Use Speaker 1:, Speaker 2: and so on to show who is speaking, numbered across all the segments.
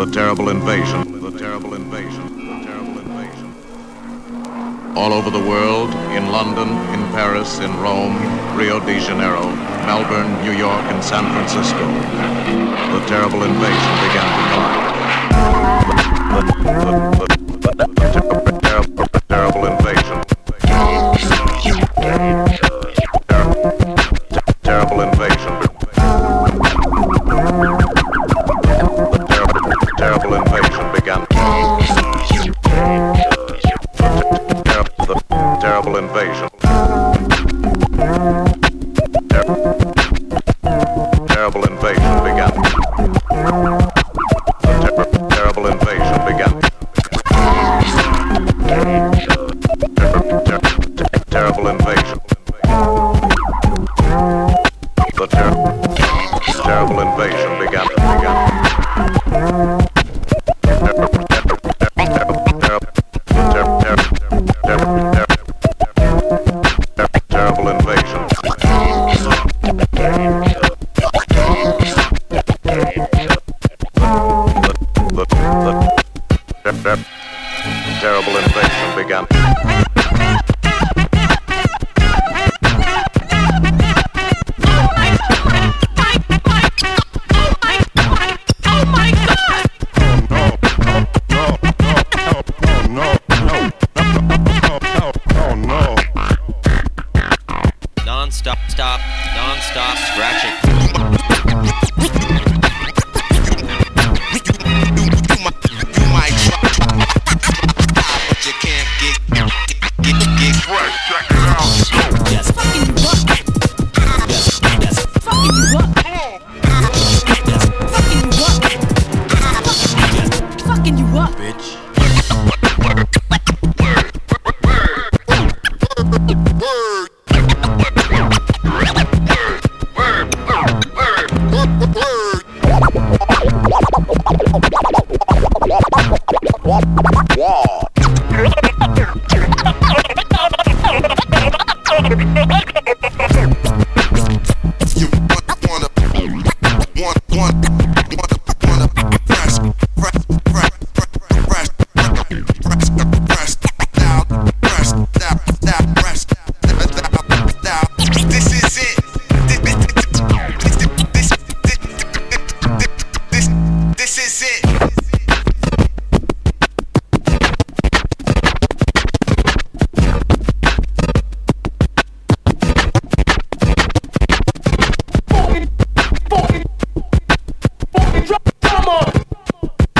Speaker 1: The terrible invasion, the terrible invasion, the terrible invasion. All over the world, in London, in Paris, in Rome, Rio de Janeiro, Melbourne, New York, and San Francisco, the terrible invasion began to climb. The terrible invasion. Terrible invasion. Terrible invasion began. The terrible invasion. Terrible invasion began. Terrible invasion began. Terrible invasion. The terrible invasion began. Terrible invasion. The terrible invasion began.
Speaker 2: Non-stop scratching. You might try, but you can't get fresh. Check it out.
Speaker 3: Yes, fucking you up. Yes, fucking you up. Yes, fucking you up. Fucking you up,
Speaker 2: Bitch.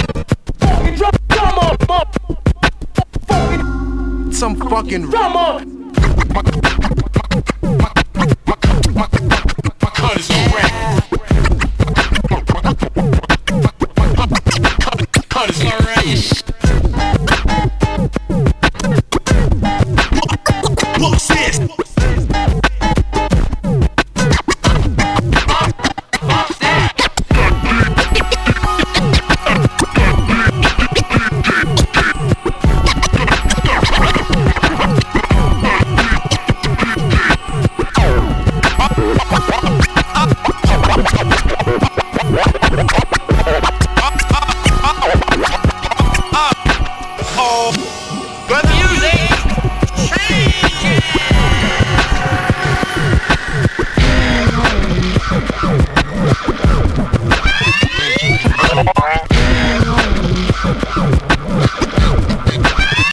Speaker 2: Some fucking drama.